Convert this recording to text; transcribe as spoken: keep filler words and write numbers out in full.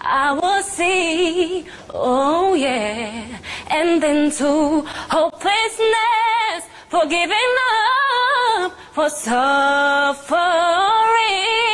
I will see, oh yeah. And then to hopelessness, for giving up, for suffering.